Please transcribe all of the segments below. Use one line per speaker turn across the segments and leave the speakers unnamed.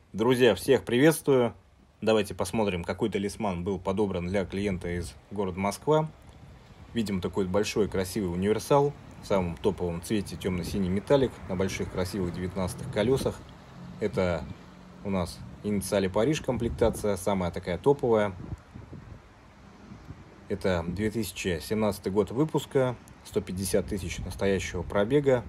Друзья, всех приветствую. Давайте посмотрим, какой талисман был подобран для клиента из города Москва. Видим такой большой красивый универсал в самом топовом цвете темно-синий металлик на больших красивых 19-х колесах. Это у нас инициали Париж комплектация, самая такая топовая. Это 2017 год выпуска, 150 тысяч настоящего пробега.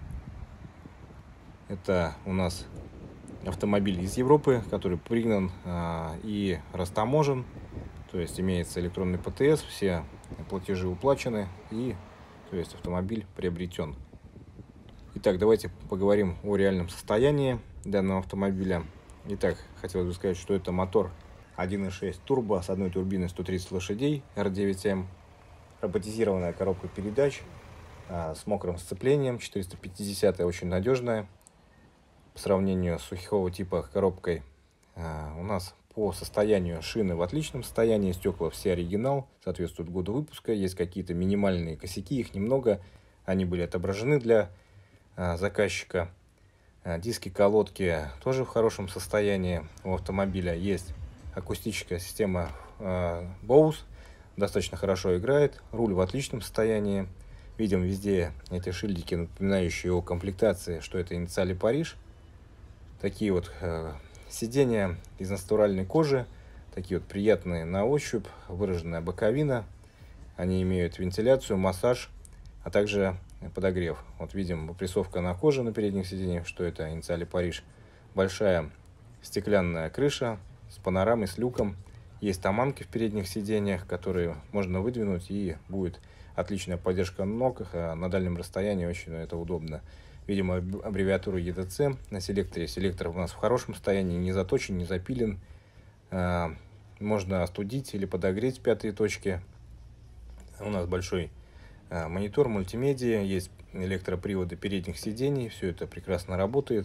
Это у нас автомобиль из Европы, который пригнан и растаможен, то есть имеется электронный ПТС, все платежи уплачены и то есть автомобиль приобретен. Итак, давайте поговорим о реальном состоянии данного автомобиля. Итак, хотелось бы сказать, что это мотор 1.6 турбо с одной турбиной 130 лошадей R9M, роботизированная коробка передач с мокрым сцеплением, 450, очень надежная. По сравнению с сухого типа коробкой у нас по состоянию шины в отличном состоянии, стекла все оригинал, соответствуют году выпуска, есть какие-то минимальные косяки, их немного, они были отображены для заказчика. Диски колодки тоже в хорошем состоянии у автомобиля, есть акустическая система Bose, достаточно хорошо играет, руль в отличном состоянии, видим везде эти шильдики, напоминающие о комплектации, что это инициали Париж. Такие вот сиденья из натуральной кожи, такие вот приятные на ощупь, выраженная боковина. Они имеют вентиляцию, массаж, а также подогрев. Вот видим выпрессовка на коже на передних сиденьях, что это инициали Париж. Большая стеклянная крыша с панорамой, с люком. Есть таманки в передних сиденьях, которые можно выдвинуть, и будет отличная поддержка ног. На дальнем расстоянии очень это удобно. Видим аббревиатуру EDC на селекторе. Селектор у нас в хорошем состоянии, не заточен, не запилен. Можно остудить или подогреть пятые точки. У нас большой монитор мультимедиа, есть электроприводы передних сидений, все это прекрасно работает.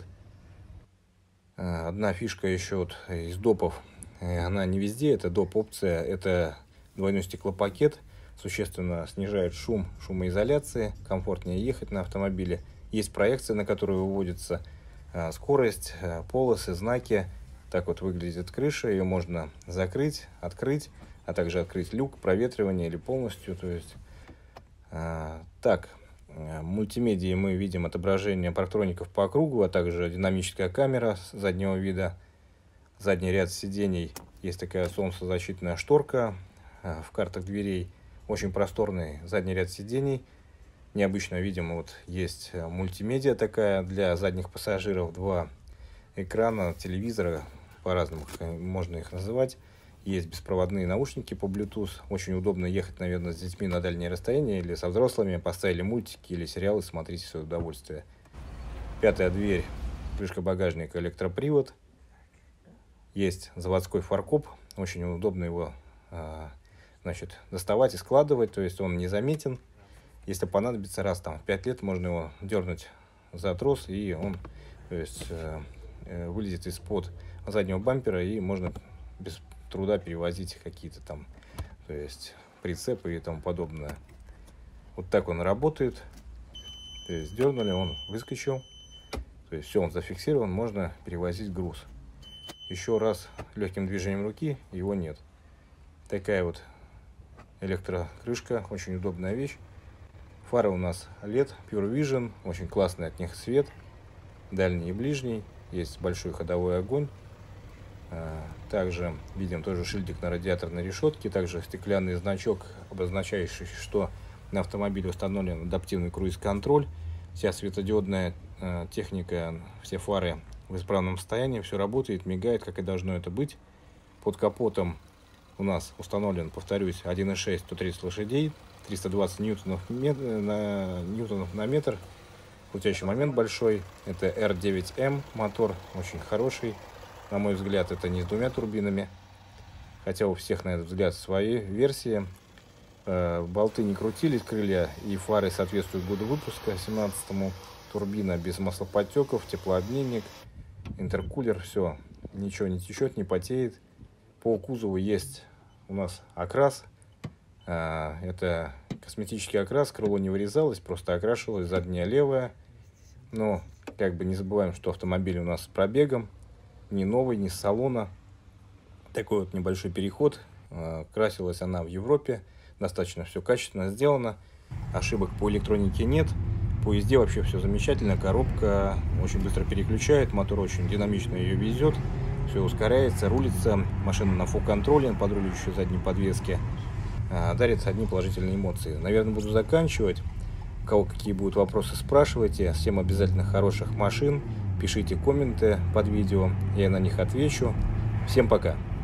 Одна фишка еще вот из допов, она не везде, это доп опция, это двойной стеклопакет, существенно снижает шум, шумоизоляции, комфортнее ехать на автомобиле. Есть проекция, на которую выводится скорость, полосы, знаки. Так вот выглядит крыша. Ее можно закрыть, открыть, а также открыть люк, проветривание или полностью. То есть, так, в мультимедии мы видим отображение парктроников по кругу, а также динамическая камера заднего вида. Задний ряд сидений. Есть такая солнцезащитная шторка в картах дверей. Очень просторный задний ряд сидений. Необычно, видимо, вот есть мультимедиа такая для задних пассажиров, два экрана, телевизора, по-разному можно их называть. Есть беспроводные наушники по Bluetooth. Очень удобно ехать, наверное, с детьми на дальние расстояния или со взрослыми. Поставили мультики или сериалы, смотрите в свое удовольствие. Пятая дверь, крышка багажника, электропривод. Есть заводской фаркоп. Очень удобно его доставать и складывать, то есть он незаметен. Если понадобится, раз там в 5 лет можно его дернуть за трос, и он то есть, вылезет из-под заднего бампера, и можно без труда перевозить какие-то там, то есть прицепы и тому подобное. Вот так он работает. То есть дернули, он выскочил. То есть все, он зафиксирован, можно перевозить груз. Еще раз легким движением руки его нет. Такая вот электрокрышка, очень удобная вещь. Фары у нас LED, Pure Vision, очень классный от них свет, дальний и ближний, есть большой ходовой огонь. Также видим тоже шильдик на радиаторной решетке, также стеклянный значок, обозначающий, что на автомобиле установлен адаптивный круиз-контроль. Вся светодиодная техника, все фары в исправном состоянии, все работает, мигает, как и должно это быть. Под капотом у нас установлен, повторюсь, 1.6 130 лошадей, 320 ньютонов на метр. Крутящий момент большой. Это R9M мотор, очень хороший. На мой взгляд, это не с двумя турбинами. Хотя у всех, на этот взгляд, свои версии. Болты не крутились, крылья и фары соответствуют году выпуска, 17-му. Турбина без маслоподтеков, теплообменник, интеркулер, все. Ничего не течет, не потеет. По кузову есть у нас окрас. Это косметический окрас, крыло не вырезалось, просто окрашивалось, задняя левая. Но как бы не забываем, что автомобиль у нас с пробегом. не новый, не с салона. Такой вот небольшой переход. Красилась она в Европе. Достаточно все качественно сделано. Ошибок по электронике нет. По езде вообще все замечательно. Коробка очень быстро переключает. Мотор очень динамично ее везет. Все ускоряется, рулится. Машина на фул-контроле, подрулищей задней подвеске. Дарит одни положительные эмоции. Наверное, буду заканчивать. У кого какие будут вопросы, спрашивайте. Всем обязательно хороших машин. Пишите комменты под видео. Я на них отвечу. Всем пока.